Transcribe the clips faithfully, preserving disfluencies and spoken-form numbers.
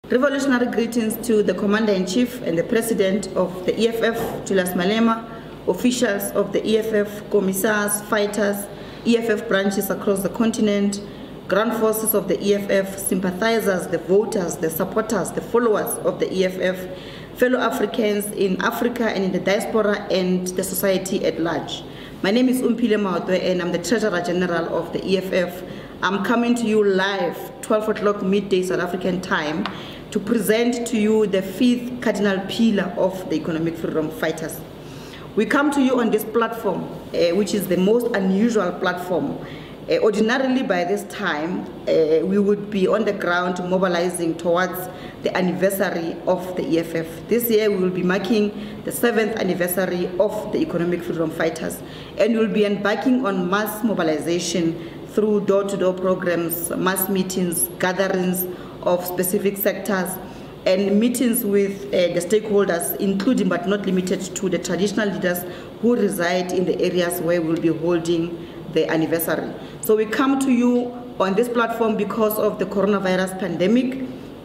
Revolutionary greetings to the Commander-in-Chief and the President of the E F F, Julius Malema, officials of the E F F, commissars, fighters, E F F branches across the continent, ground forces of the E F F, sympathizers, the voters, the supporters, the followers of the E F F, fellow Africans in Africa and in the diaspora, and the society at large. My name is Umpile Maotwe and I'm the Treasurer General of the E F F. I'm coming to you live, twelve o'clock midday South African time, to present to you the fifth cardinal pillar of the economic freedom fighters. We come to you on this platform, uh, which is the most unusual platform. Uh, ordinarily by this time, uh, we would be on the ground mobilizing towards the anniversary of the E F F. This year we will be marking the seventh anniversary of the economic freedom fighters, and we will be embarking on mass mobilization through door-to-door programs, mass meetings, gatherings of specific sectors, and meetings with uh, the stakeholders, including but not limited to the traditional leaders who reside in the areas where we'll be holding the anniversary. So we come to you on this platform because of the coronavirus pandemic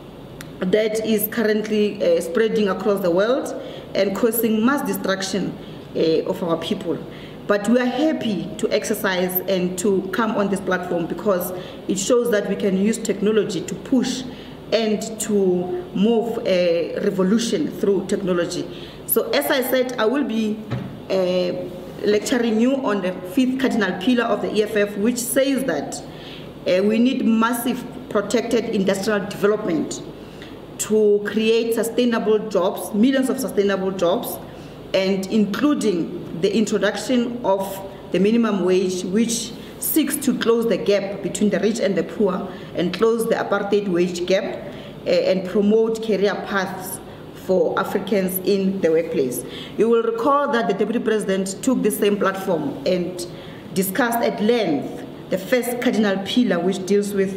that is currently uh, spreading across the world and causing mass destruction uh, of our people. But we are happy to exercise and to come on this platform because it shows that we can use technology to push and to move a revolution through technology. So as I said, I will be uh, lecturing you on the fifth cardinal pillar of the E F F, which says that uh, we need massive protected industrial development to create sustainable jobs, millions of sustainable jobs, and including the introduction of the minimum wage, which seeks to close the gap between the rich and the poor and close the apartheid wage gap uh, and promote career paths for Africans in the workplace. You will recall that the Deputy President took the same platform and discussed at length the first cardinal pillar, which deals with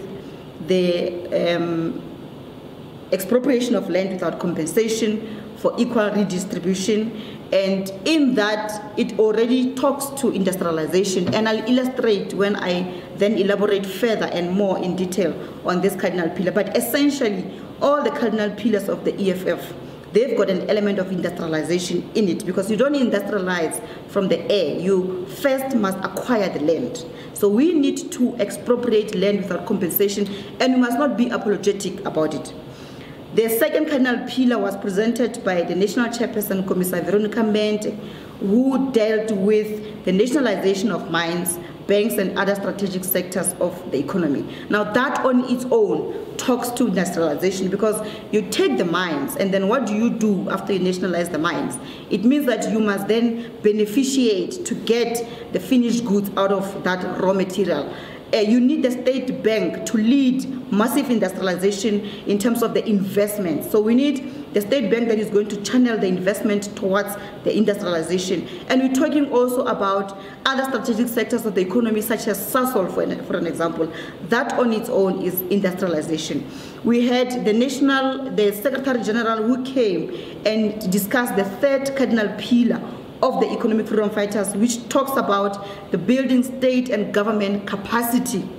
the um, expropriation of land without compensation for equal redistribution. And in that, it already talks to industrialization, and I'll illustrate when I then elaborate further and more in detail on this cardinal pillar. But essentially, all the cardinal pillars of the E F F, they've got an element of industrialization in it, because you don't industrialize from the air. You first must acquire the land. So we need to expropriate land without compensation, and we must not be apologetic about it. The second cardinal pillar was presented by the National Chairperson, Commissar Veronica Mente, who dealt with the nationalization of mines, banks, and other strategic sectors of the economy. Now that on its own talks to nationalization, because you take the mines and then what do you do after you nationalize the mines? It means that you must then beneficiate to get the finished goods out of that raw material. Uh, you need the state bank to lead massive industrialization in terms of the investment. So we need the state bank that is going to channel the investment towards the industrialization. And we're talking also about other strategic sectors of the economy, such as Sasol, for an, for an example. That on its own is industrialization. We had the national, the Secretary General who came and discussed the third cardinal pillar of the economic freedom fighters, which talks about the building state and government capacity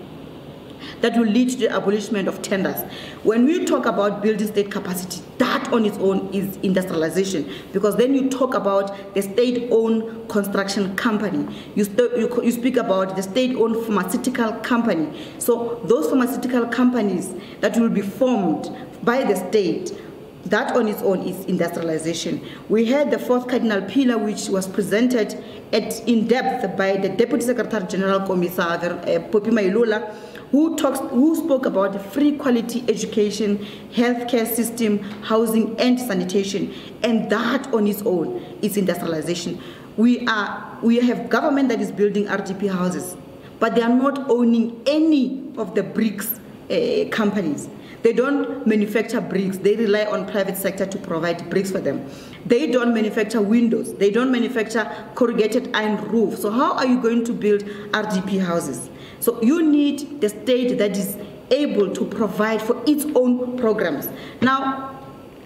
that will lead to the abolishment of tenders. When we talk about building state capacity, that on its own is industrialization, because then you talk about the state-owned construction company. You, you, you speak about the state-owned pharmaceutical company. So those pharmaceutical companies that will be formed by the state, that on its own is industrialization. We had the fourth cardinal pillar, which was presented at, in depth by the Deputy Secretary General, Commissar uh, Poppy Mailula, who, talks, who spoke about free quality education, healthcare system, housing, and sanitation. And that on its own is industrialization. We, are, we have government that is building R D P houses, but they are not owning any of the bricks uh, companies. They don't manufacture bricks. They rely on private sector to provide bricks for them. They don't manufacture windows. They don't manufacture corrugated iron roofs. So how are you going to build R D P houses? So you need the state that is able to provide for its own programs. Now,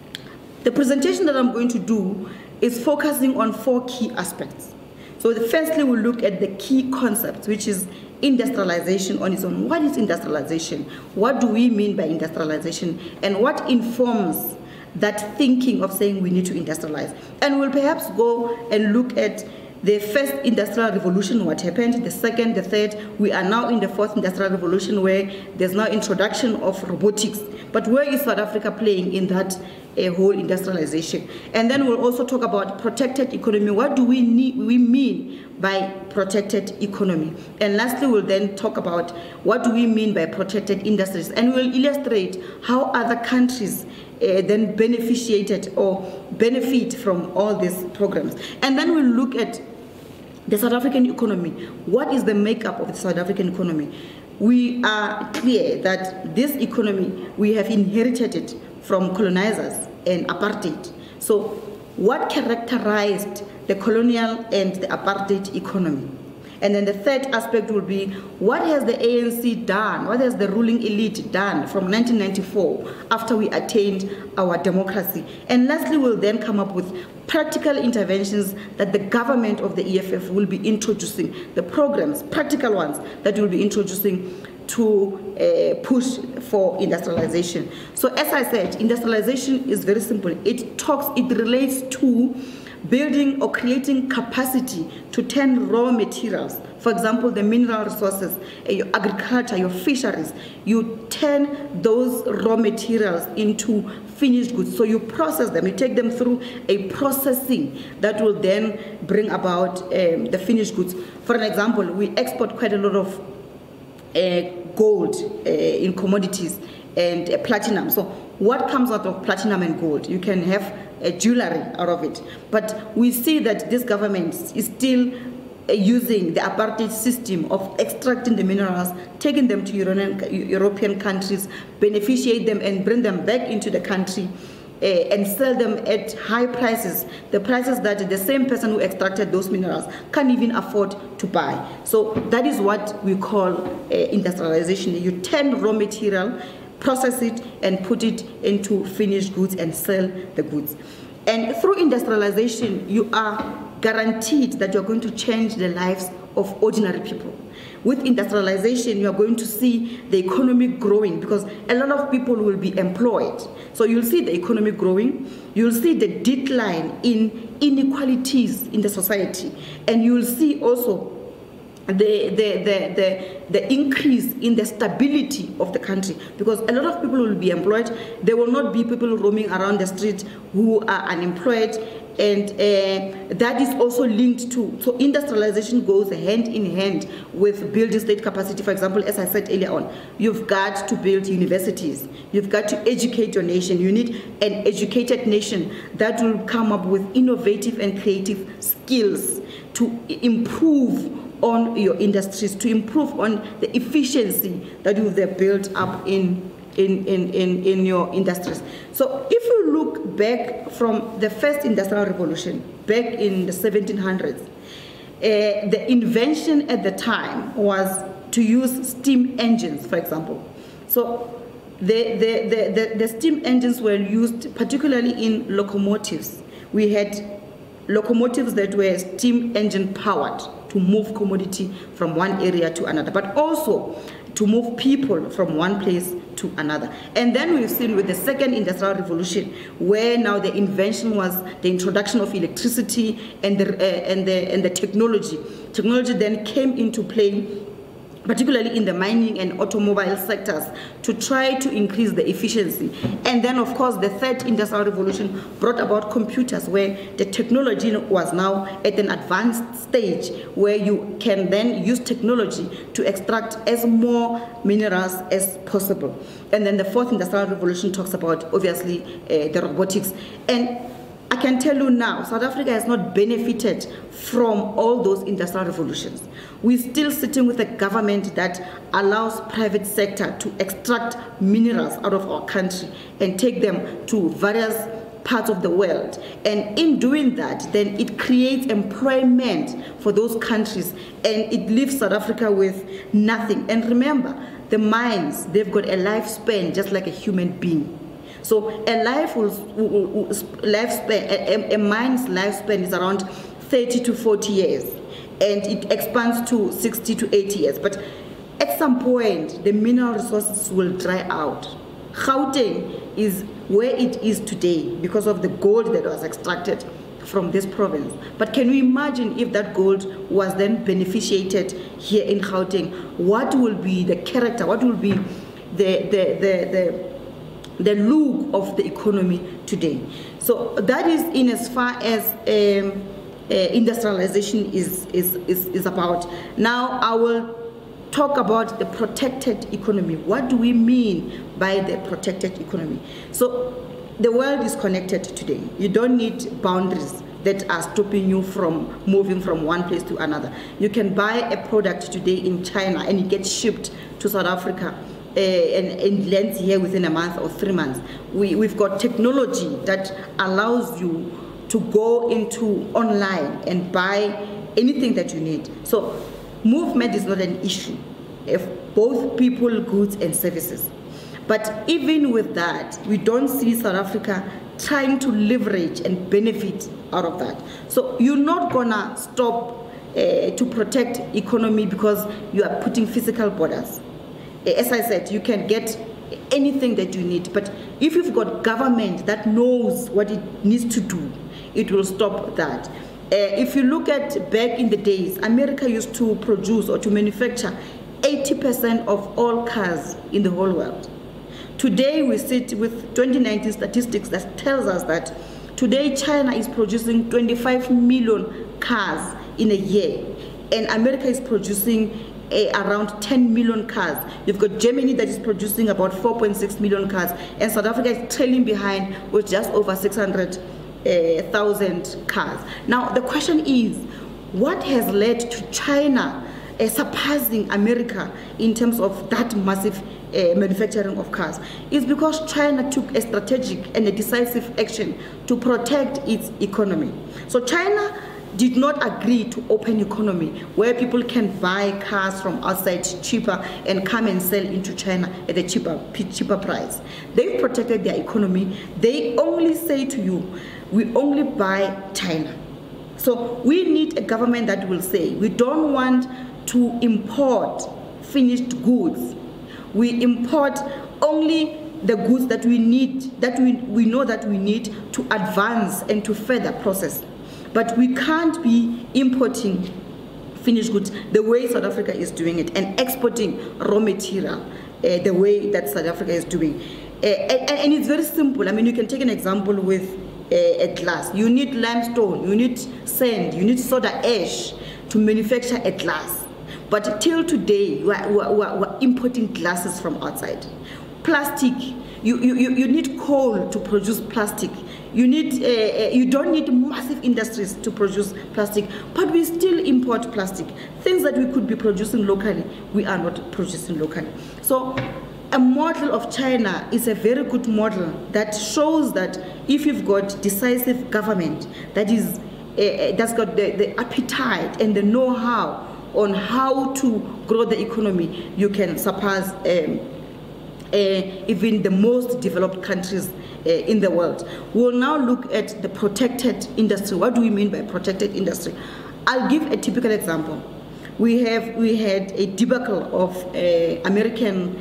the presentation that I'm going to do is focusing on four key aspects. So the firstly, we'll look at the key concepts, which is industrialization on its own. What is industrialization? What do we mean by industrialization? And what informs that thinking of saying we need to industrialize? And we'll perhaps go and look at the first industrial revolution, what happened, the second, the third. We are now in the fourth industrial revolution, where there's now introduction of robotics. But where is South Africa playing in that uh, whole industrialization? And then we'll also talk about protected economy. What do we need, we mean by protected economy? And lastly, we'll then talk about what do we mean by protected industries, and we'll illustrate how other countries Uh, then beneficiated or benefit from all these programs. And then we'll look at the South African economy. What is the makeup of the South African economy? We are clear that this economy, we have inherited it from colonizers and apartheid. So what characterized the colonial and the apartheid economy? And then the third aspect will be, what has the A N C done? What has the ruling elite done from nineteen ninety-four after we attained our democracy? And lastly, we'll then come up with practical interventions that the government of the E F F will be introducing, the programs, practical ones, that will be introducing to uh, push for industrialization. So as I said, industrialization is very simple. It talks, it relates to building or creating capacity to turn raw materials, for example, the mineral resources, uh, your agriculture, your fisheries, you turn those raw materials into finished goods. So you process them, you take them through a processing that will then bring about um, the finished goods. For an example, we export quite a lot of uh, gold uh, in commodities and uh, platinum. So what comes out of platinum and gold? You can have a jewelry out of it. But we see that this government is still uh, using the apartheid system of extracting the minerals, taking them to European, European countries, beneficiate them and bring them back into the country uh, and sell them at high prices, the prices that the same person who extracted those minerals can't even afford to buy. So that is what we call uh, industrialization. You turn raw material, process it, and put it into finished goods and sell the goods. And through industrialization, you are guaranteed that you're going to change the lives of ordinary people. With industrialization, you are going to see the economy growing, because a lot of people will be employed. So you'll see the economy growing, you'll see the decline in inequalities in the society, and you'll see also The, the, the, the, the increase in the stability of the country, because a lot of people will be employed. There will not be people roaming around the street who are unemployed, and uh, that is also linked to, so industrialization goes hand in hand with building state capacity. For example, as I said earlier on, you've got to build universities, you've got to educate your nation. You need an educated nation that will come up with innovative and creative skills to improve on your industries, to improve on the efficiency that you've built up in, in, in, in, in your industries. So if you look back from the first industrial revolution, back in the seventeen hundreds, uh, the invention at the time was to use steam engines, for example. So the, the, the, the, the steam engines were used particularly in locomotives. We had locomotives that were steam engine powered to move commodity from one area to another, but also to move people from one place to another. And then we've seen with the second industrial revolution, where now the invention was the introduction of electricity and the, uh, and the, and the technology. Technology then came into play, particularly in the mining and automobile sectors, to try to increase the efficiency. And then, of course, the third industrial revolution brought about computers, where the technology was now at an advanced stage, where you can then use technology to extract as more minerals as possible. And then the fourth industrial revolution talks about, obviously, uh, the robotics. And I can tell you now, South Africa has not benefited from all those industrial revolutions. We're still sitting with a government that allows private sector to extract minerals out of our country and take them to various parts of the world. And in doing that, then it creates employment for those countries, and it leaves South Africa with nothing. And remember, the mines, they've got a lifespan just like a human being. So a life will, will, will lifespan, a, a mine's lifespan is around thirty to forty years. and it expands to sixty to eighty years. But at some point, the mineral resources will dry out. Gauteng is where it is today because of the gold that was extracted from this province. But can we imagine if that gold was then beneficiated here in Gauteng? What will be the character, what will be the, the, the, the, the look of the economy today? So that is in as far as um, uh, industrialization is, is, is, is about. Now I will talk about the protected economy. What do we mean by the protected economy? So the world is connected today. You don't need boundaries that are stopping you from moving from one place to another. You can buy a product today in China and it gets shipped to South Africa uh, and, and lands here within a month or three months. We, we've got technology that allows you to go into online and buy anything that you need. So movement is not an issue of both people, goods and services. But even with that, we don't see South Africa trying to leverage and benefit out of that. So you're not gonna stop uh, to protect economy because you are putting physical borders. As I said, you can get anything that you need, but if you've got government that knows what it needs to do, it will stop that. Uh, if you look at back in the days, America used to produce or to manufacture eighty percent of all cars in the whole world. Today we sit with twenty nineteen statistics that tells us that today China is producing twenty-five million cars in a year, and America is producing uh, around ten million cars. You've got Germany that is producing about four point six million cars, and South Africa is trailing behind with just over six hundred thousand cars. Now the question is, what has led to China uh, surpassing America in terms of that massive uh, manufacturing of cars? It's because China took a strategic and a decisive action to protect its economy. So China did not agree to open economy where people can buy cars from outside cheaper and come and sell into China at a cheaper, cheaper price. They've protected their economy. They only say to you, we only buy China. So we need a government that will say, we don't want to import finished goods. We import only the goods that we need, that we, we know that we need to advance and to further process. But we can't be importing finished goods the way South Africa is doing it and exporting raw material uh, the way that South Africa is doing. Uh, and, and it's very simple. I mean, you can take an example with uh, a glass. You need limestone, you need sand, you need soda ash to manufacture a glass. But till today, we are, we are, we are importing glasses from outside. Plastic, you, you, you need coal to produce plastic. You need, uh, you don't need massive industries to produce plastic, but we still import plastic. Things that we could be producing locally, we are not producing locally. So a model of China is a very good model that shows that if you've got decisive government that is, uh, that's got the, the appetite and the know-how on how to grow the economy, you can surpass um, uh, even the most developed countries uh, in the world. We'll now look at the protected industry. What do we mean by protected industry? I'll give a typical example. We have we had a debacle of uh, American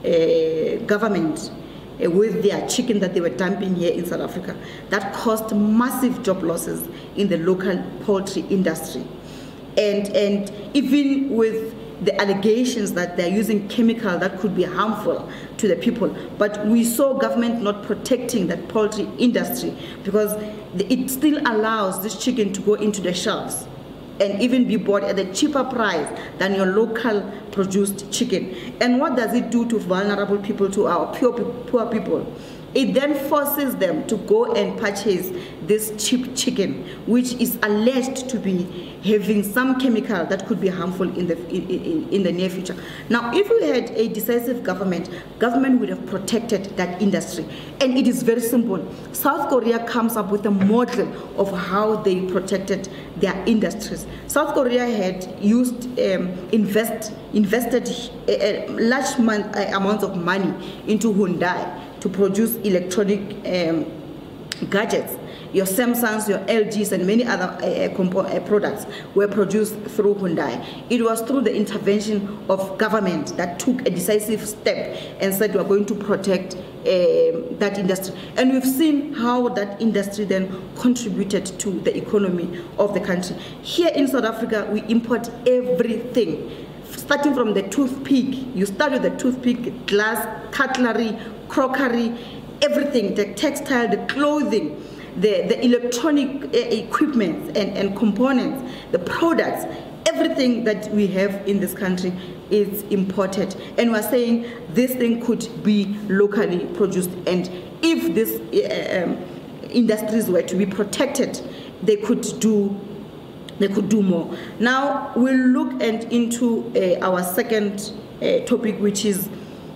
uh, government uh, with their chicken that they were dumping here in South Africa. That caused massive job losses in the local poultry industry. And, and even with the allegations that they're using chemical that could be harmful to the people. But we saw government not protecting that poultry industry because it still allows this chicken to go into the shelves and even be bought at a cheaper price than your local produced chicken. And what does it do to vulnerable people, to our poor, poor people? It then forces them to go and purchase this cheap chicken, which is alleged to be having some chemical that could be harmful in the, in, in the near future. Now, if we had a decisive government, government would have protected that industry. And it is very simple. South Korea comes up with a model of how they protected their industries. South Korea had used, um, invest, invested a, a large man, uh, amounts of money into Hyundai to produce electronic um, gadgets. Your Samsungs, your L Gs, and many other uh, compo uh, products were produced through Hyundai. It was through the intervention of government that took a decisive step and said we are going to protect uh, that industry. And we've seen how that industry then contributed to the economy of the country. Here in South Africa, we import everything. Starting from the toothpick, you start with the toothpick, glass, cutlery, crockery, everything, the textile, the clothing, the, the electronic uh, equipment and, and components, the products, everything that we have in this country is imported. And we're saying this thing could be locally produced. And if these uh, um, industries were to be protected, they could do they could do more. Now we'll look and into uh, our second uh, topic, which is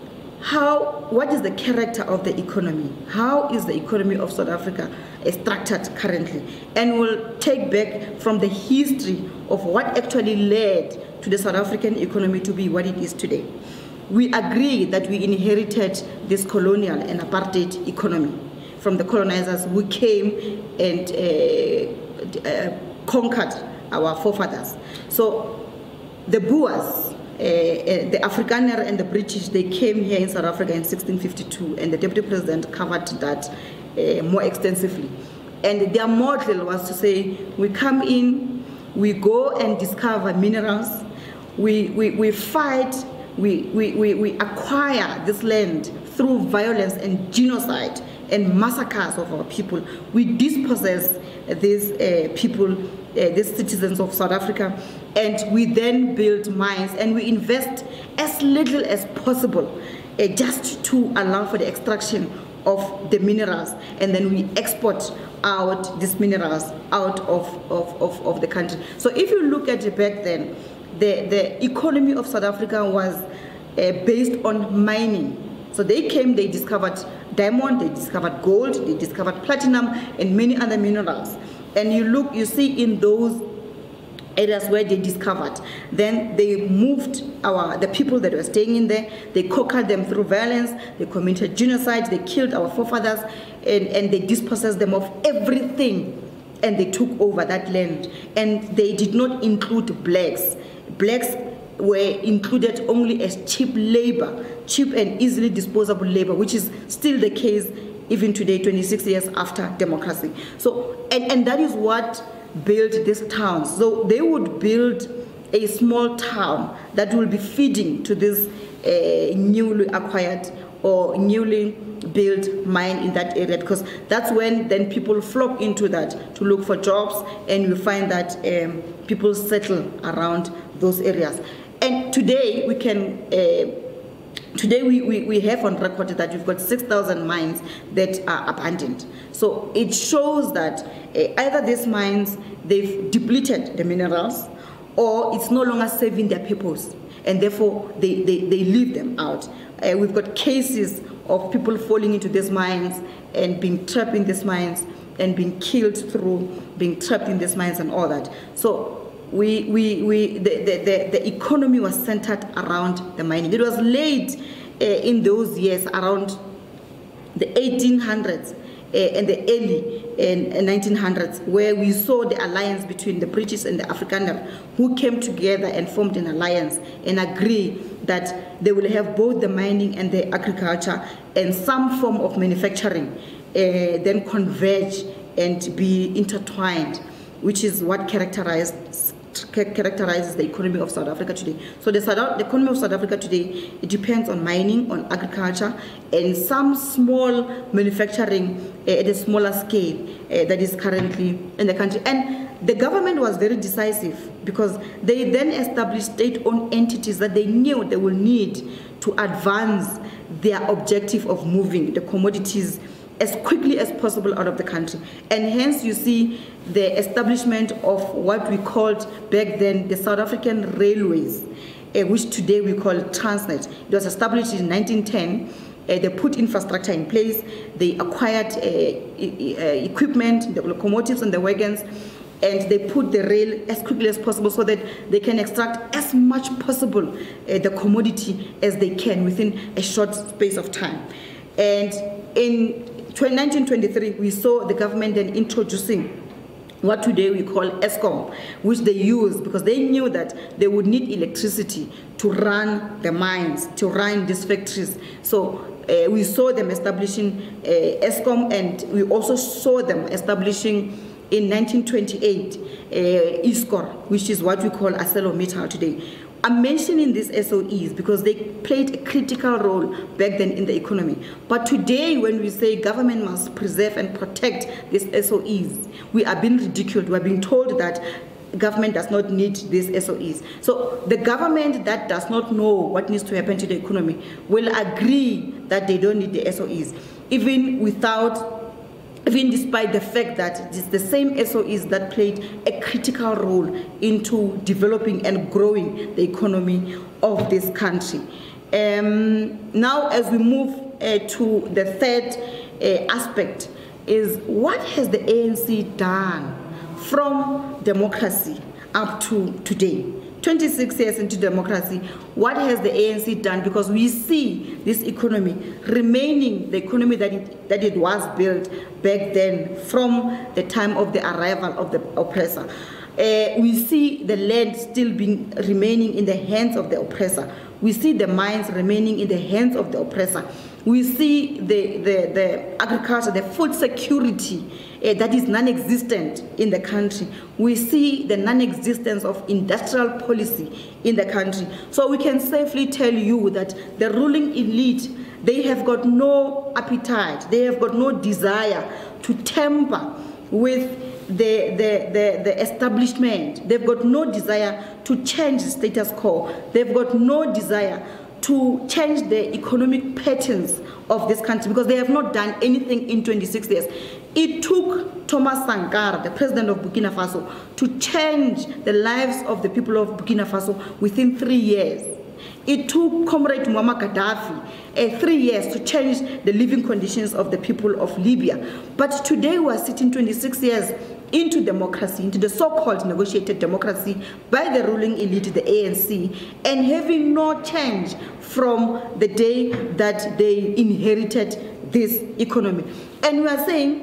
how, what is the character of the economy? How is the economy of South Africa structured currently? And we'll take back from the history of what actually led to the South African economy to be what it is today. We agree that we inherited this colonial and apartheid economy from the colonizers who came and uh, uh, conquered our forefathers. So the Boers, Uh, uh, the Afrikaner and the British, they came here in South Africa in sixteen fifty-two, and the Deputy President covered that uh, more extensively. And their model was to say, we come in, we go and discover minerals, we, we, we fight, we, we, we, we acquire this land through violence and genocide and massacres of our people. We dispossess these uh, people, uh, these citizens of South Africa, and we then build mines and we invest as little as possible uh, just to allow for the extraction of the minerals, and then we export out these minerals out of, of, of, of the country. So if you look at it back then, the, the economy of South Africa was uh, based on mining. So they came, they discovered diamond, they discovered gold, they discovered platinum and many other minerals. And you look, you see in those areas where they discovered, then they moved our the people that were staying in there, they conquered them through violence, they committed genocide, they killed our forefathers, and, and they dispossessed them of everything, and they took over that land. And they did not include blacks. Blacks were included only as cheap labor, cheap and easily disposable labor, which is still the case even today, twenty-six years after democracy. So, and, and that is what built these towns. So they would build a small town that will be feeding to this uh, newly acquired or newly built mine in that area, because that's when then people flock into that to look for jobs, and you find that um, people settle around those areas. And today we can uh, Today we, we, we have on record that we've got six thousand mines that are abandoned. So it shows that uh, either these mines, they've depleted the minerals, or it's no longer serving their purpose, and therefore they, they, they leave them out. Uh, we've got cases of people falling into these mines and being trapped in these mines and being killed through being trapped in these mines and all that. So We, we, we, the, the, the, the economy was centered around the mining. It was laid uh, in those years around the eighteen hundreds uh, and the early uh, nineteen hundreds, where we saw the alliance between the British and the Afrikaner, who came together and formed an alliance and agreed that they will have both the mining and the agriculture and some form of manufacturing uh, then converge and be intertwined, which is what characterized characterizes the economy of South Africa today. So the, South, the economy of South Africa today, it depends on mining, on agriculture, and some small manufacturing uh, at a smaller scale uh, that is currently in the country. And the government was very decisive, because they then established state-owned entities that they knew they will need to advance their objective of moving the commodities as quickly as possible out of the country. And hence you see the establishment of what we called back then the South African Railways, uh, which today we call Transnet. It was established in nineteen ten. Uh, they put infrastructure in place, they acquired uh, e uh, equipment, the locomotives and the wagons, and they put the rail as quickly as possible so that they can extract as much possible uh, the commodity as they can within a short space of time. And in nineteen twenty-three, we saw the government then introducing what today we call Eskom, which they used because they knew that they would need electricity to run the mines, to run these factories. So uh, we saw them establishing uh, Eskom, and we also saw them establishing in nineteen twenty-eight uh, ISCOR, which is what we call ArcelorMittal today. I'm mentioning these S O Es because they played a critical role back then in the economy. But today, when we say government must preserve and protect these S O Es, we are being ridiculed. We are being told that government does not need these S O Es. So the government that does not know what needs to happen to the economy will agree that they don't need the S O Es, even without even despite the fact that it is the same S O Es that played a critical role into developing and growing the economy of this country. Um, now, as we move uh, to the third uh, aspect, is what has the A N C done from democracy up to today? twenty-six years into democracy, what has the A N C done? Because we see this economy remaining the economy that it, that it was built back then from the time of the arrival of the oppressor. Uh, we see the land still being remaining in the hands of the oppressor. We see the mines remaining in the hands of the oppressor. We see the, the, the agriculture, the food security uh, that is non-existent in the country. We see the non-existence of industrial policy in the country. So we can safely tell you that the ruling elite, they have got no appetite, they have got no desire to tamper with the, the, the, the establishment. They've got no desire to change the status quo. They've got no desire to change the economic patterns of this country because they have not done anything in twenty-six years. It took Thomas Sankara, the president of Burkina Faso, to change the lives of the people of Burkina Faso within three years. It took Comrade Muammar Gaddafi uh, three years to change the living conditions of the people of Libya. But today we are sitting twenty-six years into democracy, into the so-called negotiated democracy by the ruling elite, the A N C, and having no change from the day that they inherited this economy. And we are saying,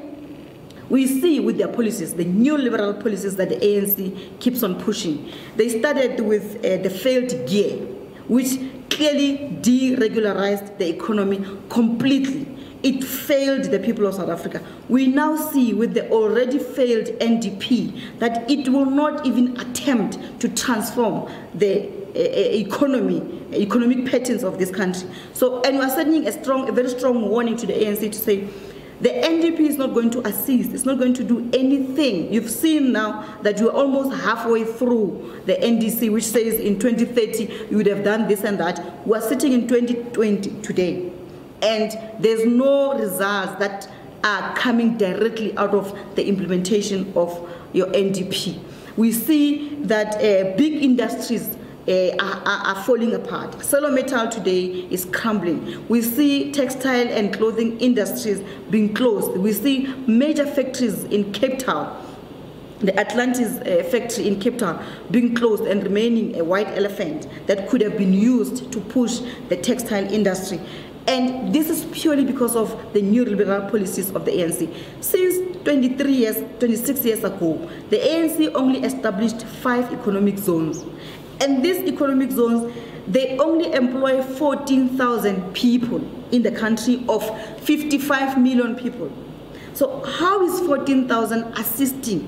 we see with their policies, the new liberal policies that the A N C keeps on pushing. They started with uh, the failed gear, which clearly deregularized the economy completely. It failed the people of South Africa. We now see with the already failed N D P that it will not even attempt to transform the uh, economy, economic patterns of this country. So, and we are sending a strong, a very strong warning to the A N C to say, the N D P is not going to assist, it's not going to do anything. You've seen now that you're almost halfway through the N D C, which says in twenty thirty you would have done this and that. We're sitting in twenty twenty today, and there's no results that are coming directly out of the implementation of your N D P. We see that uh, big industries Uh, are, are falling apart. ArcelorMittal today is crumbling. We see textile and clothing industries being closed. We see major factories in Cape Town, the Atlantis uh, factory in Cape Town, being closed and remaining a white elephant that could have been used to push the textile industry. And this is purely because of the new liberal policies of the A N C. Since twenty-three years, twenty-six years ago, the A N C only established five economic zones. And these economic zones, they only employ fourteen thousand people in the country of fifty-five million people. So how is fourteen thousand assisting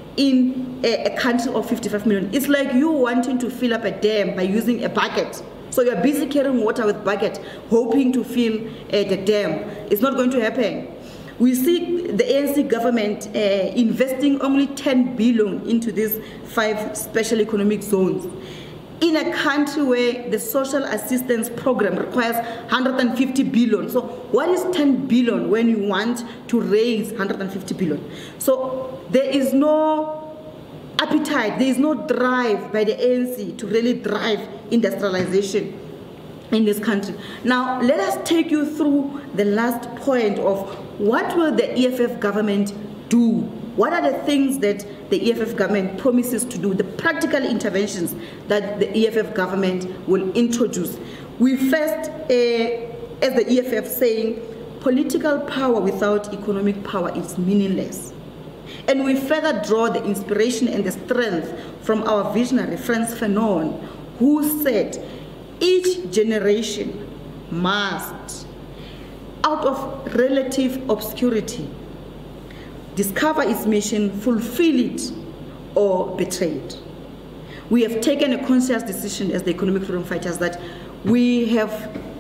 in a, a country of fifty-five million? It's like you wanting to fill up a dam by using a bucket. So you're busy carrying water with bucket, hoping to fill uh, the dam. It's not going to happen. We see the A N C government uh, investing only ten billion into these five special economic zones in a country where the social assistance program requires one hundred fifty billion. So what is ten billion when you want to raise one hundred fifty billion? So there is no appetite, there is no drive by the A N C to really drive industrialization in this country. Now, let us take you through the last point of what will the E F F government do? What are the things that the E F F government promises to do, the practical interventions that the E F F government will introduce? We first, uh, as the E F F saying, political power without economic power is meaningless. And we further draw the inspiration and the strength from our visionary Frantz Fanon, who said, each generation must, out of relative obscurity, discover its mission, fulfill it, or betray it. We have taken a conscious decision as the economic freedom fighters that we have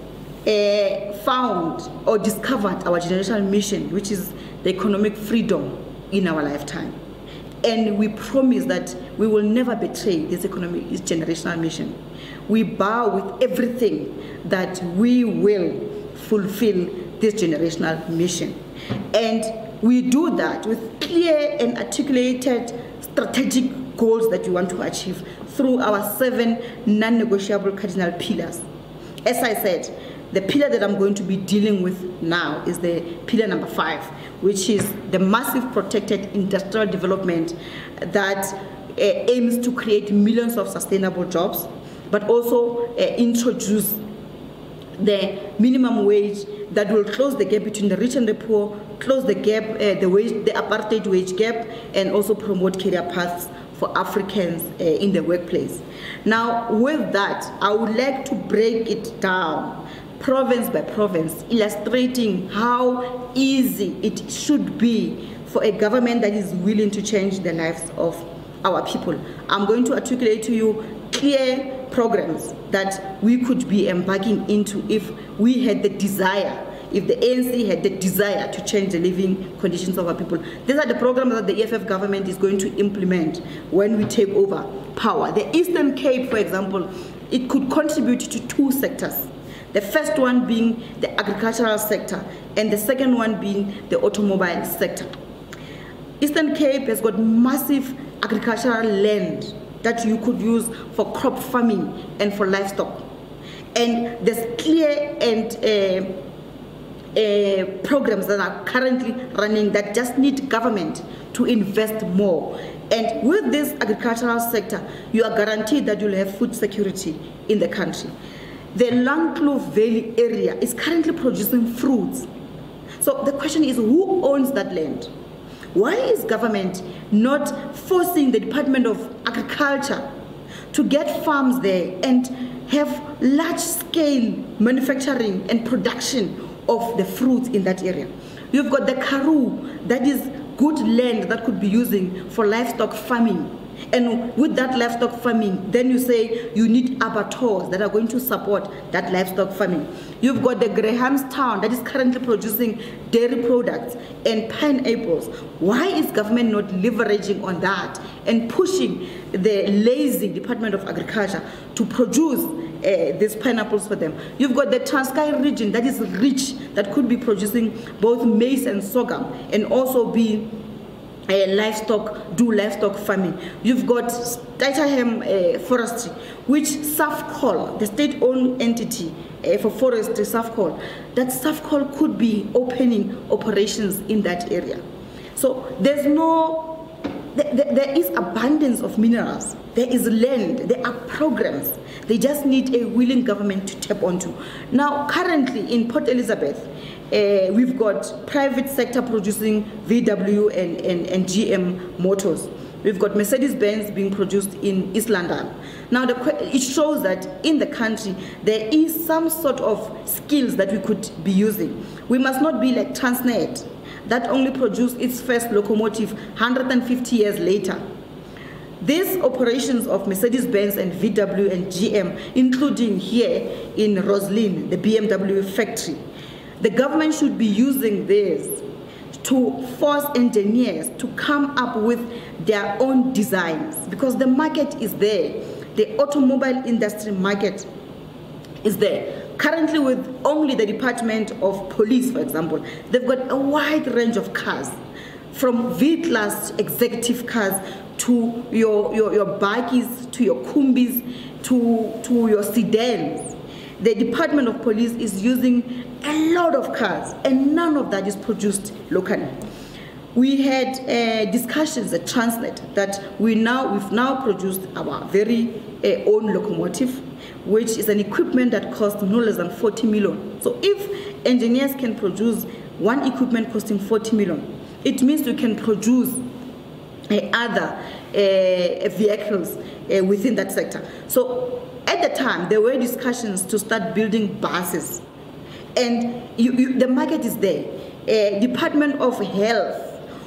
uh, found or discovered our generational mission, which is the economic freedom in our lifetime. And we promise that we will never betray this economic, this generational mission. We vow with everything that we will fulfill this generational mission. And we do that with clear and articulated strategic goals that we want to achieve through our seven non-negotiable cardinal pillars. As I said, the pillar that I'm going to be dealing with now is the pillar number five, which is the massive protected industrial development that uh, aims to create millions of sustainable jobs, but also uh, introduce the minimum wage that will close the gap between the rich and the poor, close the gap, uh, the wage, the apartheid wage gap, and also promote career paths for Africans uh, in the workplace. Now, with that, I would like to break it down province by province, illustrating how easy it should be for a government that is willing to change the lives of our people. I'm going to articulate to you clear programs that we could be embarking into if we had the desire, if the A N C had the desire to change the living conditions of our people. These are the programs that the E F F government is going to implement when we take over power. The Eastern Cape, for example, it could contribute to two sectors. The first one being the agricultural sector, and the second one being the automobile sector. Eastern Cape has got massive agricultural land that you could use for crop farming and for livestock. And there's clear and uh, uh, programs that are currently running that just need government to invest more. And with this agricultural sector, you are guaranteed that you'll have food security in the country. The Langkloof Valley area is currently producing fruits. So the question is, who owns that land? Why is government not forcing the Department of Agriculture to get farms there and have large-scale manufacturing and production of the fruits in that area? You've got the Karoo, that is good land that could be using for livestock farming. And with that livestock farming, then you say you need abattoirs that are going to support that livestock farming. You've got the Grahamstown that is currently producing dairy products and pineapples. Why is government not leveraging on that and pushing the lazy Department of Agriculture to produce uh, these pineapples for them? You've got the Transkei region that is rich, that could be producing both maize and sorghum, and also be Uh, livestock, do livestock farming. You've got Tyterham uh, Forestry, which Safcol, the state-owned entity uh, for forestry, Safcol, that Safcol could be opening operations in that area. So there's no, th th there is abundance of minerals, there is land, there are programs. They just need a willing government to tap onto. Now, currently in Port Elizabeth, Uh, we've got private sector producing V W and, and, and G M motors. We've got Mercedes-Benz being produced in East London. Now, the, it shows that in the country, there is some sort of skills that we could be using. We must not be like Transnet, that only produced its first locomotive one hundred fifty years later. These operations of Mercedes-Benz and V W and G M, including here in Roslyn, the B M W factory, the government should be using this to force engineers to come up with their own designs, because the market is there. The automobile industry market is there. Currently, with only the Department of Police, for example, they've got a wide range of cars, from V-Class executive cars to your, your, your bikes, to your Kumbis, to, to your sedans. The Department of Police is using a lot of cars, and none of that is produced locally. We had uh, discussions at Transnet that we now, we've now produced our very uh, own locomotive, which is an equipment that costs no less than forty million. So if engineers can produce one equipment costing forty million. It means you can produce uh, other uh, vehicles uh, within that sector. So at the time, there were discussions to start building buses. And you, you, the market is there. Uh, Department of Health,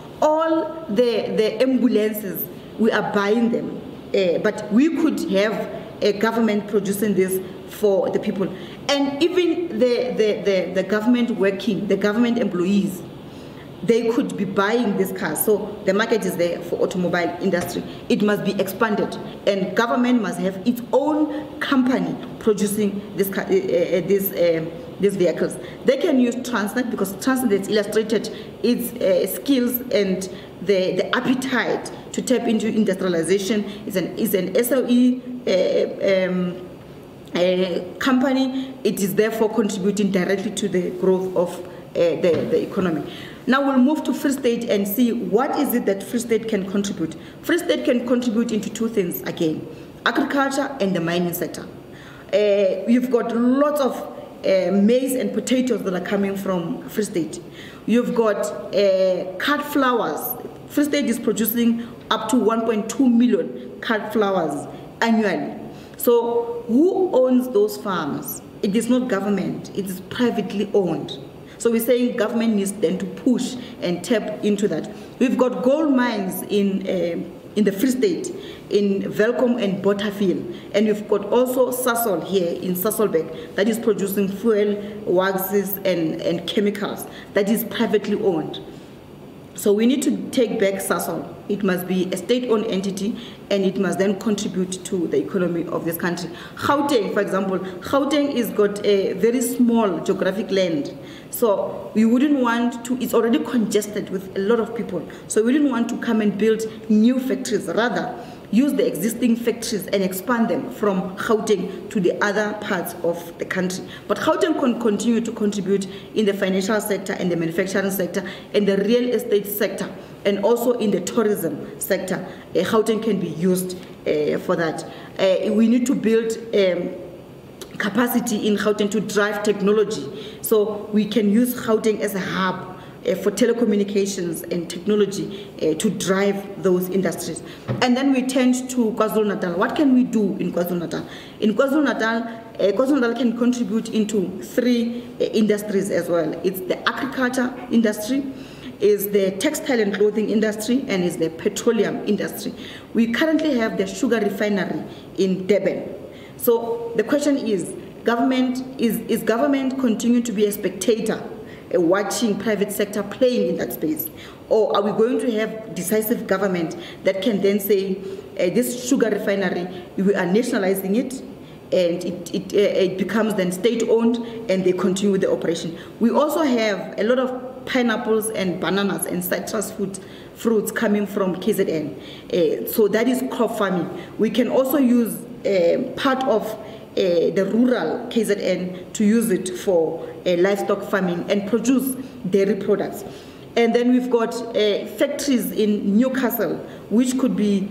all the, the ambulances, we are buying them. Uh, but we could have a government producing this for the people. And even the, the, the, the government working, the government employees, they could be buying these cars. So the market is there for automobile industry. It must be expanded, and government must have its own company producing this, uh, uh, these, uh, these vehicles. They can use Transnet, because Transnet has illustrated its uh, skills and the, the appetite to tap into industrialization. It's an, it's an S O E uh, um, uh, company. It is therefore contributing directly to the growth of uh, the, the economy. Now we'll move to Free State and see what is it that Free State can contribute. Free State can contribute into two things again: agriculture and the mining sector. Uh, you've got lots of uh, maize and potatoes that are coming from Free State. You've got uh, cut flowers. Free State is producing up to one point two million cut flowers annually. So who owns those farms? It is not government, it is privately owned. So we're saying government needs then to push and tap into that. We've got gold mines in uh, in the Free State, in Welkom and Bothaville, and we've got also Sasol here in Sasolburg that is producing fuel, waxes and, and chemicals that is privately owned. So we need to take back Sasol. It must be a state-owned entity, and it must then contribute to the economy of this country. Gauteng, for example, Gauteng has got a very small geographic land. So we wouldn't want to, it's already congested with a lot of people. So we didn't want to come and build new factories, rather use the existing factories and expand them from Gauteng to the other parts of the country. But Gauteng can continue to contribute in the financial sector and the manufacturing sector and the real estate sector, and also in the tourism sector. Uh, Gauteng can be used uh, for that. Uh, we need to build um, capacity in Gauteng to drive technology. So we can use Gauteng as a hub Uh, for telecommunications and technology uh, to drive those industries. And then we tend to KwaZulu-Natal. What can we do in KwaZulu-Natal? In KwaZulu-Natal, uh, KwaZulu-Natal can contribute into three uh, industries as well. It's the agriculture industry, is the textile and clothing industry, and is the petroleum industry. We currently have the sugar refinery in Durban. So the question is, government is, is government continue to be a spectator uh, watching private sector playing in that space? Or are we going to have decisive government that can then say, uh, this sugar refinery, we are nationalizing it, and it, it, uh, it becomes then state-owned, and they continue with the operation. We also have a lot of pineapples and bananas and citrus fruit, fruits coming from K Z N. Uh, so that is crop farming. We can also use uh, part of uh, the rural K Z N to use it for uh, livestock farming and produce dairy products. And then we've got uh, factories in Newcastle, which could be,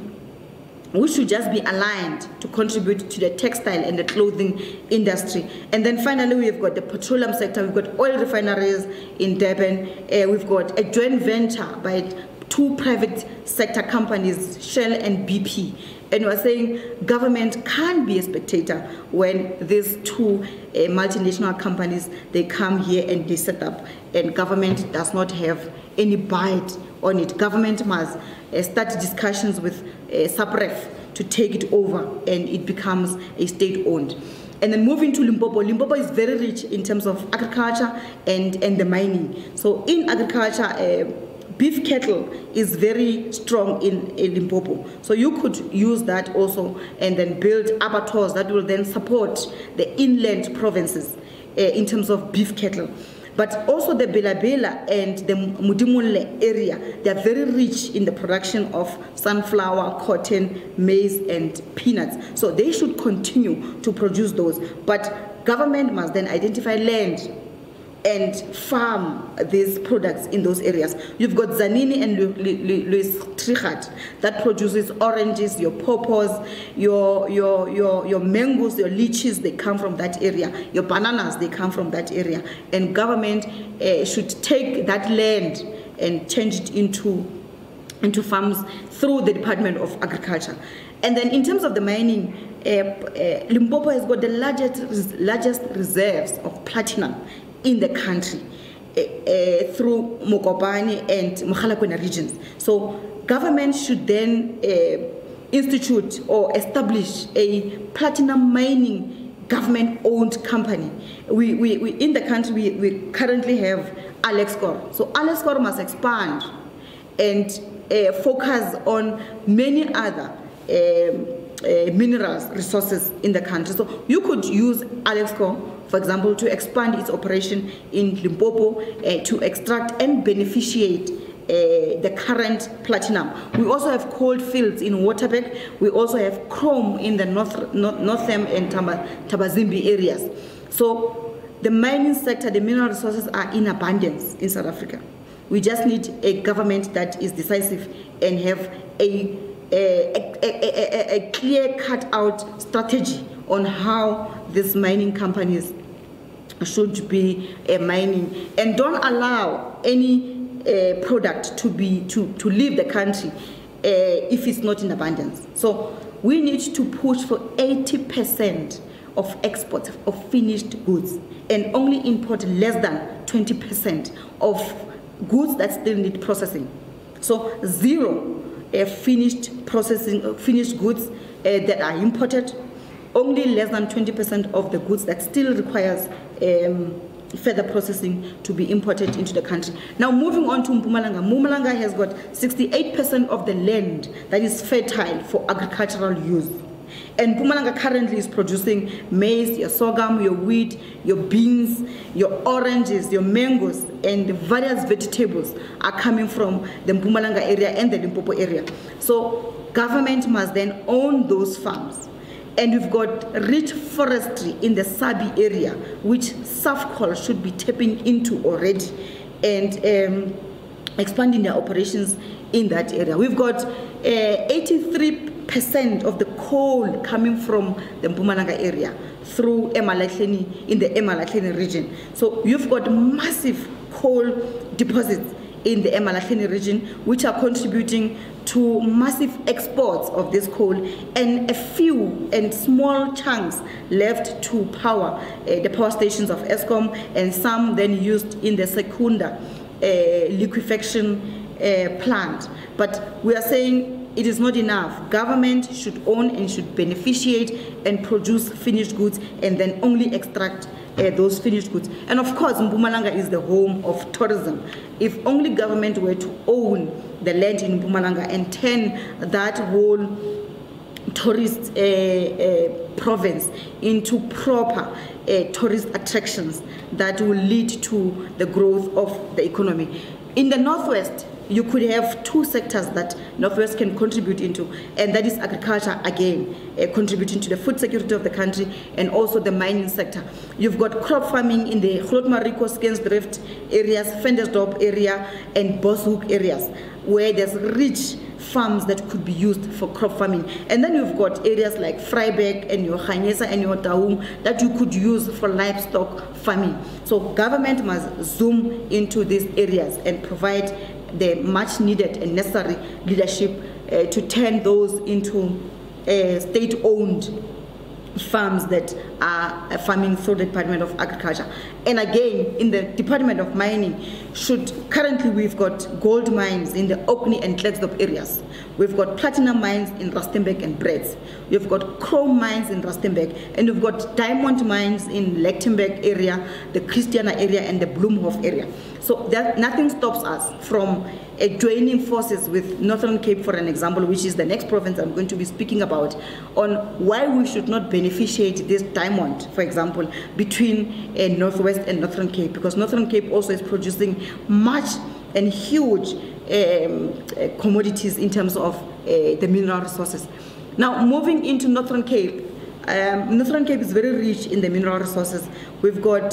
which should just be aligned to contribute to the textile and the clothing industry. And then finally, we've got the petroleum sector. We've got oil refineries in Durban. Uh, we've got a joint venture by two private sector companies, Shell and B P. And we're saying government can't be a spectator when these two uh, multinational companies, they come here and they set up, and government does not have any bite on it. Government must uh, start discussions with uh, SAPREF to take it over, and it becomes a state-owned. And then moving to Limpopo, Limpopo is very rich in terms of agriculture and, and the mining. So in agriculture, uh, beef cattle is very strong in, in Limpopo. So you could use that also and then build abattoirs that will then support the inland provinces uh, in terms of beef cattle. But also the Bela Bela and the Mudimunle area, they are very rich in the production of sunflower, cotton, maize, and peanuts. So they should continue to produce those. But government must then identify land and farm these products in those areas. You've got Zanini and Louis Trichardt that produces oranges, your pawpaws, your, your, your, your mangoes, your lychees, they come from that area. Your bananas, they come from that area. And government uh, should take that land and change it into, into farms through the Department of Agriculture. And then in terms of the mining, uh, uh, Limpopo has got the largest, largest reserves of platinum in the country uh, uh, through Mokopane and Mogalakwena regions. So government should then uh, institute or establish a platinum mining government-owned company. We, we, we, in the country, we, we currently have Alexkor. So Alexkor must expand and uh, focus on many other um, uh, minerals, resources in the country. So you could use Alexkor, for example, to expand its operation in Limpopo uh, to extract and beneficiate uh, the current platinum. We also have coal fields in Waterberg. We also have chrome in the North, North, Northam and Tabazimbi areas. So the mining sector, the mineral resources are in abundance in South Africa. We just need a government that is decisive and have a, a, a, a, a clear cut-out strategy on how these mining companies should be uh, mining, and don't allow any uh, product to be to, to leave the country uh, if it's not in abundance. So we need to push for eighty percent of exports of finished goods and only import less than twenty percent of goods that still need processing. So zero uh, finished processing uh, finished goods uh, that are imported, only less than twenty percent of the goods that still requires um, further processing to be imported into the country. Now moving on to Mpumalanga. Mpumalanga has got sixty-eight percent of the land that is fertile for agricultural use. And Mpumalanga currently is producing maize, your sorghum, your wheat, your beans, your oranges, your mangoes, and various vegetables are coming from the Mpumalanga area and the Limpopo area. So government must then own those farms. And we've got rich forestry in the Sabi area, which SAFCOL should be tapping into already and um, expanding their operations in that area. We've got eighty-three percent uh, of the coal coming from the Mpumalanga area through eMalahleni in the eMalahleni region. So you've got massive coal deposits in the eMalahleni region, which are contributing to massive exports of this coal, and a few and small chunks left to power uh, the power stations of Eskom, and some then used in the Secunda uh, liquefaction uh, plant. But we are saying it is not enough. Government should own and should beneficiate and produce finished goods and then only extract Uh, those finished goods. And of course, Mpumalanga is the home of tourism. If only government were to own the land in Mpumalanga and turn that whole tourist uh, uh, province into proper uh, tourist attractions that will lead to the growth of the economy. In the Northwest, you could have two sectors that Northwest can contribute into, and that is agriculture again, uh, contributing to the food security of the country, and also the mining sector. You've got crop farming in the Grootmariko, Skensdrift areas, Ventersdorp area, and Boshoek areas, where there's rich farms that could be used for crop farming. And then you've got areas like Vryburg and your Khanyesa and your Taung that you could use for livestock farming. So government must zoom into these areas and provide the much needed and necessary leadership uh, to turn those into uh, state-owned farms that are farming through the Department of Agriculture. And again, in the Department of Mining, should currently we've got gold mines in the Orkney and Klerksdorp areas. We've got platinum mines in Rustenburg and Brits. We've got chrome mines in Rustenburg, and we've got diamond mines in Lichtenburg area, the Christiana area, and the Bloemhof area. So that nothing stops us from uh, joining forces with Northern Cape, for an example, which is the next province I'm going to be speaking about, on why we should not beneficiate this diamond, for example, between uh, Northwest and Northern Cape, because Northern Cape also is producing much and huge um, uh, commodities in terms of uh, the mineral resources. Now, moving into Northern Cape, um, Northern Cape is very rich in the mineral resources. We've got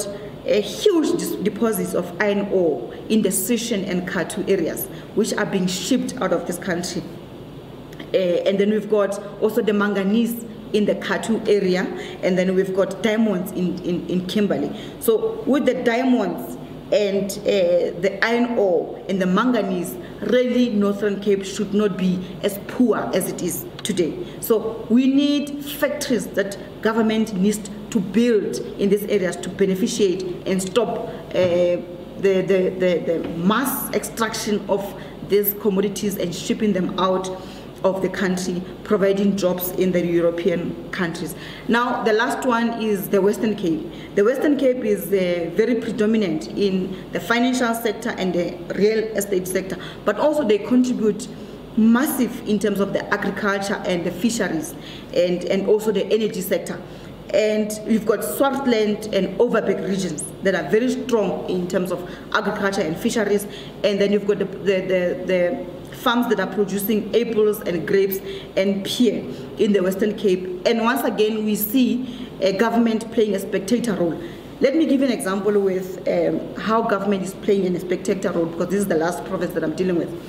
uh, huge deposits of iron ore in the Sishen and Kathu areas, which are being shipped out of this country. Uh, and then we've got also the manganese in the Kathu area, and then we've got diamonds in, in, in Kimberley. So with the diamonds and uh, the iron ore and the manganese, really Northern Cape should not be as poor as it is today. So we need factories that government needs to build in these areas to beneficiate and stop uh, the, the, the, the mass extraction of these commodities and shipping them out of the country, providing jobs in the European countries. Now, the last one is the Western Cape. The Western Cape is uh, very predominant in the financial sector and the real estate sector, but also they contribute massive in terms of the agriculture and the fisheries, and, and also the energy sector. And we've got Swartland and Overberg regions that are very strong in terms of agriculture and fisheries, and then you've got the, the, the, the farms that are producing apples and grapes and pear in the Western Cape. And once again, we see a government playing a spectator role. Let me give you an example with um, how government is playing a spectator role, because this is the last province that I'm dealing with.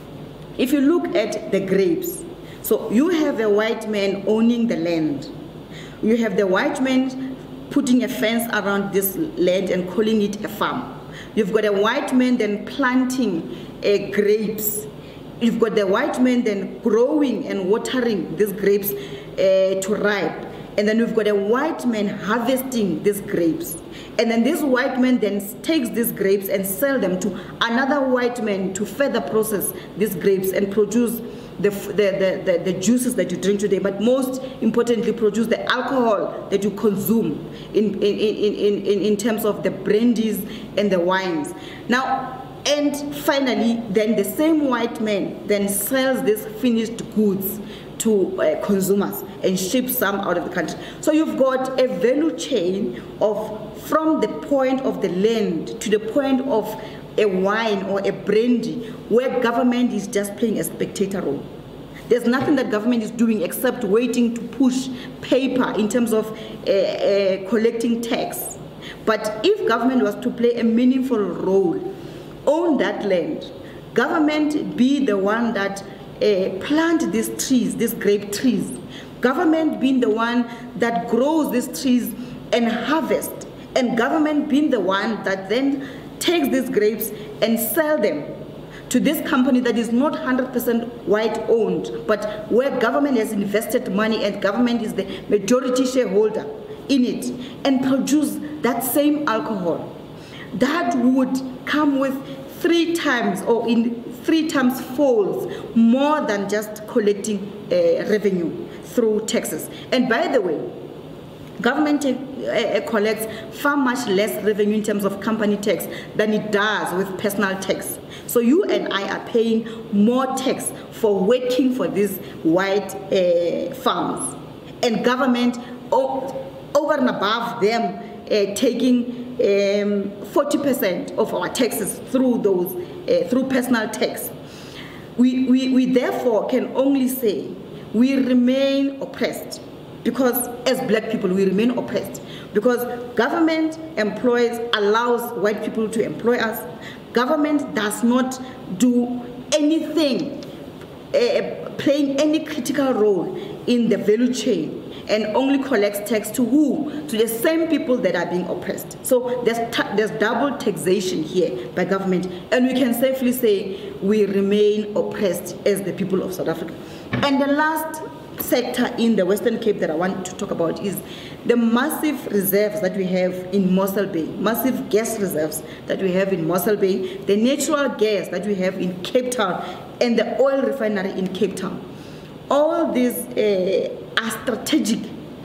If you look at the grapes, so you have a white man owning the land. You have the white man putting a fence around this land and calling it a farm. You've got a white man then planting uh, grapes. You've got the white man then growing and watering these grapes uh, to ripe. And then we've got a white man harvesting these grapes. And then this white man then takes these grapes and sell them to another white man to further process these grapes and produce the, the, the, the, the juices that you drink today, but most importantly produce the alcohol that you consume in, in, in, in, in, in terms of the brandies and the wines. Now, and finally, then the same white man then sells these finished goods to uh, consumers and ships some out of the country. So you've got a value chain of from the point of the land to the point of a wine or a brandy, where government is just playing a spectator role. There's nothing that government is doing except waiting to push paper in terms of uh, uh, collecting tax. But if government was to play a meaningful role, own that land, government be the one that uh, plant these trees, these grape trees, government being the one that grows these trees and harvest, and government being the one that then takes these grapes and sell them to this company that is not one hundred percent white owned, but where government has invested money and government is the majority shareholder in it, and produce that same alcohol. That would come with three times or in three times folds more than just collecting uh, revenue through taxes. And by the way, government uh, collects far much less revenue in terms of company tax than it does with personal tax. So you and I are paying more tax for working for these white uh, farms, and government over and above them uh, taking forty percent um, of our taxes through those uh, through personal tax. We, we, we therefore can only say we remain oppressed, because as black people we remain oppressed because government employs, allows white people to employ us. Government does not do anything, uh, playing any critical role in the value chain, and only collects tax to who? To the same people that are being oppressed. So there's, there's double taxation here by government, and we can safely say we remain oppressed as the people of South Africa. And the last sector in the Western Cape that I want to talk about is the massive reserves that we have in Mossel Bay, massive gas reserves that we have in Mossel Bay, the natural gas that we have in Cape Town, and the oil refinery in Cape Town. All these uh, are strategic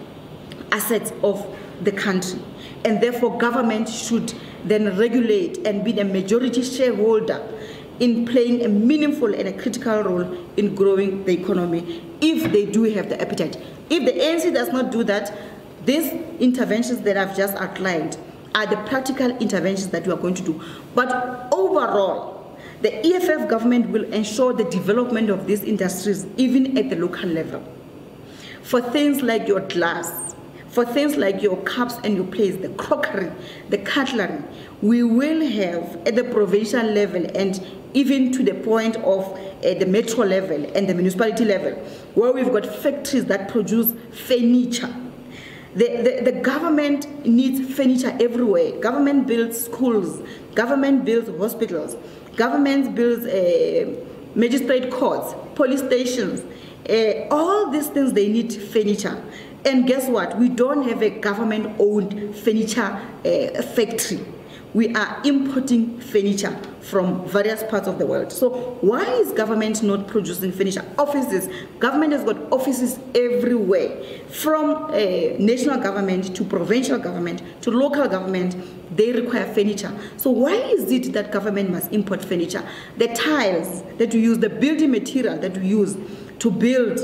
assets of the country, and therefore government should then regulate and be the majority shareholder in playing a meaningful and a critical role in growing the economy, if they do have the appetite. If the A N C does not do that, these interventions that I've just outlined are the practical interventions that we are going to do. But overall, the E F F government will ensure the development of these industries even at the local level. For things like your glass, For things like your cups and your plates, the crockery, the cutlery, we will have at the provincial level and even to the point of uh, the metro level and the municipality level, where we've got factories that produce furniture. The, the, the government needs furniture everywhere. Government builds schools, government builds hospitals, government builds uh, magistrate courts, police stations. Uh, all these things, they need furniture. And guess what? We don't have a government-owned furniture uh, factory. We are importing furniture from various parts of the world. So why is government not producing furniture? Offices. Government has got offices everywhere. From uh, national government to provincial government to local government, they require furniture. So why is it that government must import furniture? The tiles that we use, the building material that we use to build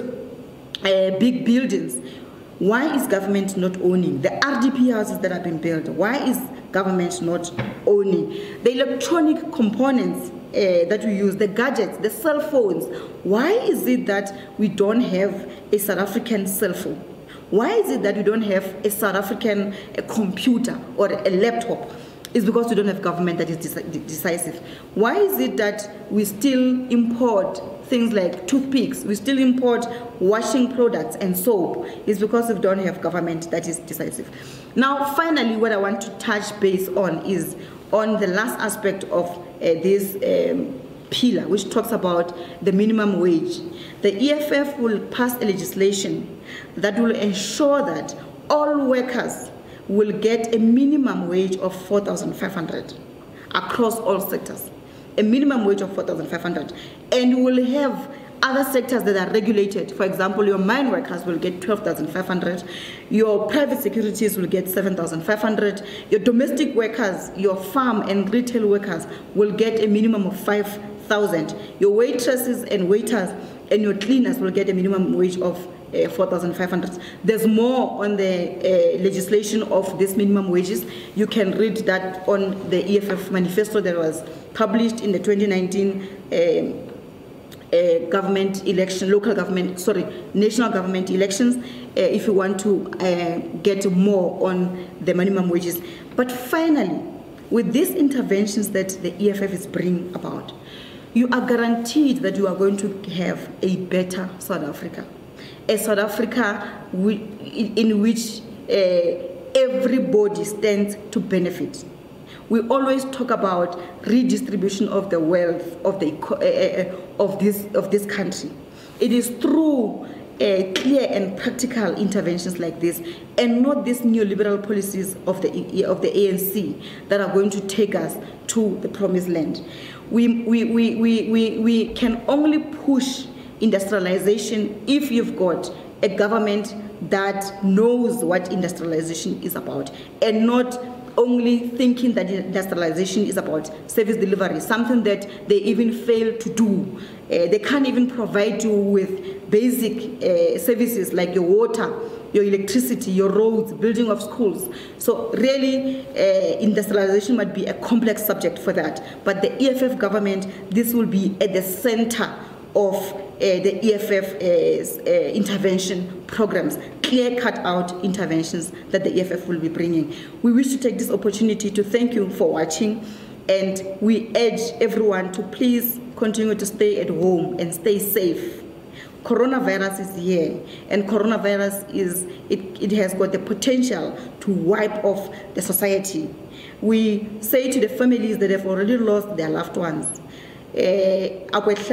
uh, big buildings, why is government not owning? The R D P houses that have been built, why is government not owning? The electronic components uh, that we use, the gadgets, the cell phones, why is it that we don't have a South African cell phone? Why is it that we don't have a South African a computer or a laptop? It's because we don't have government that is decisive. Why is it that we still import things like toothpicks, we still import washing products and soap? It's because we don't have government that is decisive. Now, finally, what I want to touch base on is on the last aspect of uh, this um, pillar, which talks about the minimum wage. The E F F will pass a legislation that will ensure that all workers will get a minimum wage of four thousand five hundred across all sectors. A minimum wage of four thousand five hundred. And we'll have other sectors that are regulated. For example, your mine workers will get twelve thousand five hundred. Your private securities will get seven thousand five hundred. Your domestic workers, your farm and retail workers will get a minimum of five thousand. Your waitresses and waiters and your cleaners will get a minimum wage of Uh, four thousand five hundred. There's more on the uh, legislation of these minimum wages. You can read that on the E F F manifesto that was published in the twenty nineteen uh, uh, government election, local government, sorry, national government elections, uh, if you want to uh, get more on the minimum wages. But finally, with these interventions that the E F F is bringing about, you are guaranteed that you are going to have a better South Africa. A South Africa in which uh, everybody stands to benefit. We always talk about redistribution of the wealth of the uh, of this of this country. It is through uh, clear and practical interventions like this, and not these neoliberal policies of the of the A N C that are going to take us to the promised land. We we we we we, we can only push industrialization if you've got a government that knows what industrialization is about, and not only thinking that industrialization is about service delivery, something that they even fail to do. Uh, they can't even provide you with basic uh, services like your water, your electricity, your roads, building of schools. So really, uh, industrialization might be a complex subject for that. But the E F F government, this will be at the center of uh, the E F F uh, uh, intervention programs, clear cut out interventions that the E F F will be bringing. We wish to take this opportunity to thank you for watching, and we urge everyone to please continue to stay at home and stay safe. Coronavirus is here, and coronavirus is, it, it has got the potential to wipe off the society. We say to the families that have already lost their loved ones, Uh,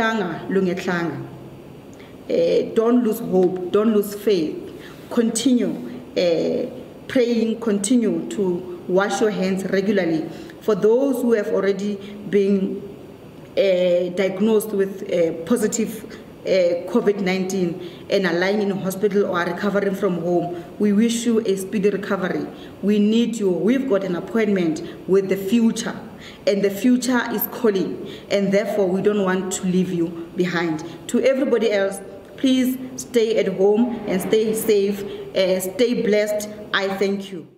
don't lose hope, don't lose faith. Continue uh, praying, continue to wash your hands regularly. For those who have already been uh, diagnosed with uh, positive uh, COVID nineteen and are lying in a hospital or are recovering from home, we wish you a speedy recovery. We need you. We've got an appointment with the future, and the future is calling, and therefore we don't want to leave you behind. To everybody else, please stay at home and stay safe, uh, stay blessed. I thank you.